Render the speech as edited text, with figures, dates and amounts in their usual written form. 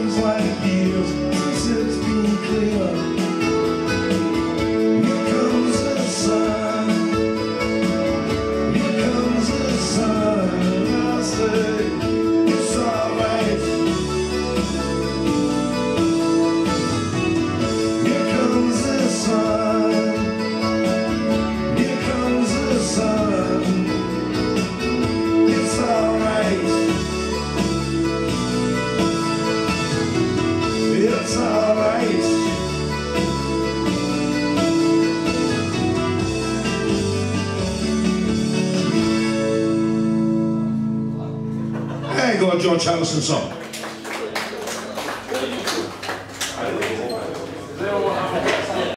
seems like years since it's been clear. Here comes the sun. Here comes the sun. I'll say it's alright. Here comes the sun. Here comes the sun. It's alright. It's alright. There you go, a George Harrison song.